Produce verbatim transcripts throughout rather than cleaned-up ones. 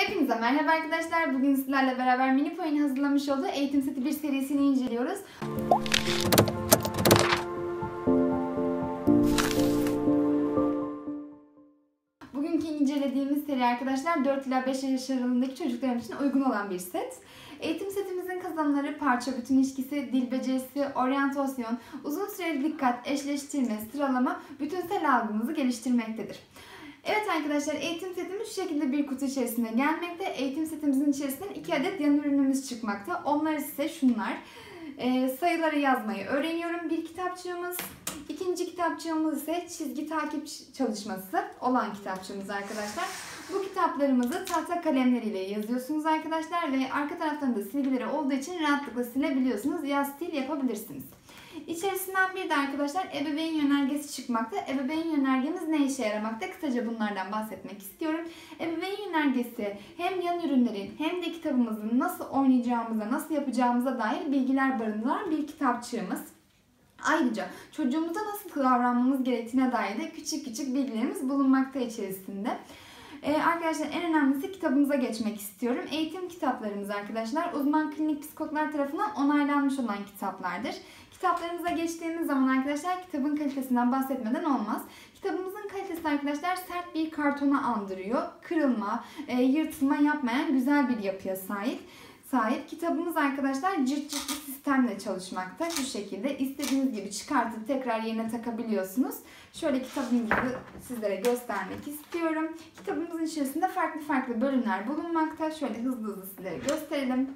Hepinize merhaba arkadaşlar. Bugün sizlerle beraber Minipoint'in hazırlamış olduğu Eğitim Seti bir serisini inceliyoruz. Bugünkü incelediğimiz seri arkadaşlar dört ila beş yaş aralığındaki çocuklar için uygun olan bir set. Eğitim setimizin kazanımları parça bütün ilişkisi, dil becerisi, oryantasyon, uzun süreli dikkat, eşleştirme, sıralama, bütünsel algımızı geliştirmektedir. Evet arkadaşlar, eğitim setimiz şu şekilde bir kutu içerisinde gelmekte. Eğitim setimizin içerisinden iki adet yan ürünümüz çıkmakta. Onlar ise şunlar. E, sayıları yazmayı öğreniyorum bir kitapçığımız. İkinci kitapçığımız ise çizgi takip çalışması olan kitapçığımız arkadaşlar. Bu kitaplarımızı tahta kalemleriyle yazıyorsunuz arkadaşlar ve arka taraflarında silgileri olduğu için rahatlıkla silebiliyorsunuz. Yaz stil yapabilirsiniz. İçerisinden bir de arkadaşlar ebeveyn yönergesi çıkmakta. Ebeveyn yönergemiz ne işe yaramakta? Kısaca bunlardan bahsetmek istiyorum. Ebeveyn yönergesi hem yan ürünlerin hem de kitabımızın nasıl oynayacağımıza, nasıl yapacağımıza dair bilgiler barındıran bir kitapçığımız. Ayrıca çocuğumuza nasıl davranmamız gerektiğine dair de küçük küçük bilgilerimiz bulunmakta içerisinde. Ee, arkadaşlar en önemlisi kitabımıza geçmek istiyorum. Eğitim kitaplarımız arkadaşlar uzman klinik psikologlar tarafından onaylanmış olan kitaplardır. Kitaplarımıza geçtiğimiz zaman arkadaşlar kitabın kalitesinden bahsetmeden olmaz. Kitabımızın kalitesi arkadaşlar sert bir kartona andırıyor. Kırılma, e, yırtılma yapmayan güzel bir yapıya sahip. sahip. Kitabımız arkadaşlar cırt cırtlı sistemle çalışmakta. Şu şekilde istediğiniz gibi çıkartıp tekrar yerine takabiliyorsunuz. Şöyle kitabımızı sizlere göstermek istiyorum. Kitabımızın içerisinde farklı farklı bölümler bulunmakta. Şöyle hızlı hızlı sizlere gösterelim.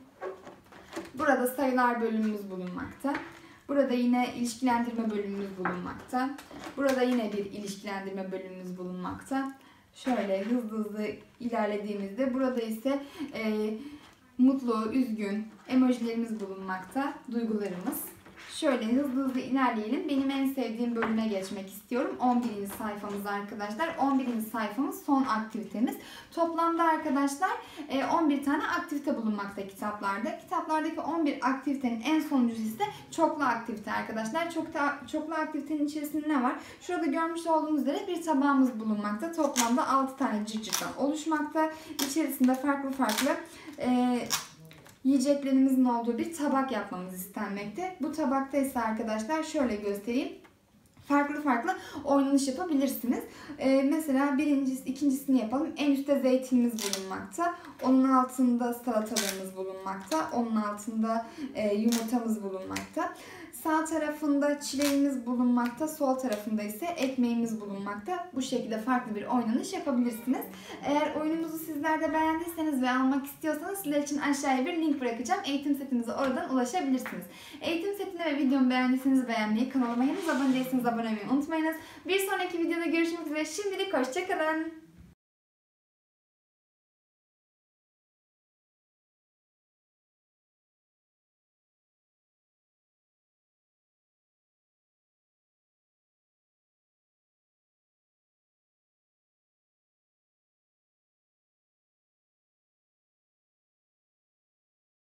Burada sayılar bölümümüz bulunmakta. Burada yine ilişkilendirme bölümümüz bulunmakta. Burada yine bir ilişkilendirme bölümümüz bulunmakta. Şöyle hızlı hızlı ilerlediğimizde burada ise e, mutlu, üzgün emojilerimiz bulunmakta, duygularımız. Şöyle hızlı hızlı ilerleyelim. Benim en sevdiğim bölüme geçmek istiyorum. on birinci sayfamız arkadaşlar. on birinci sayfamız son aktivitemiz. Toplamda arkadaşlar on bir tane aktivite bulunmakta kitaplarda. Kitaplardaki on bir aktivitenin en sonuncusu ise çoklu aktivite arkadaşlar. Çok da, çoklu aktivitenin içerisinde ne var? Şurada görmüş olduğunuz üzere bir tabağımız bulunmakta. Toplamda altı tane cırcırdan oluşmakta. İçerisinde farklı farklı e, yiyeceklerimizin olduğu bir tabak yapmamız istenmekte. Bu tabakta ise arkadaşlar şöyle göstereyim. Farklı farklı oynanış yapabilirsiniz. Ee, mesela birincisi, ikincisini yapalım. En üstte zeytinimiz bulunmakta. Onun altında salatalarımız bulunmakta. Onun altında e, yumurtamız bulunmakta. Sağ tarafında çileğimiz bulunmakta. Sol tarafında ise ekmeğimiz bulunmakta. Bu şekilde farklı bir oynanış yapabilirsiniz. Eğer oyunumuzu sizler de beğendiyseniz ve almak istiyorsanız sizler için aşağıya bir link bırakacağım. Eğitim setimize oradan ulaşabilirsiniz. Eğitim setini ve videomu beğendiyseniz beğenmeyi, kanalıma henüz abone değilseniz abone olmayı unutmayınız. Bir sonraki videoda görüşmek üzere. Şimdilik hoşça kalın.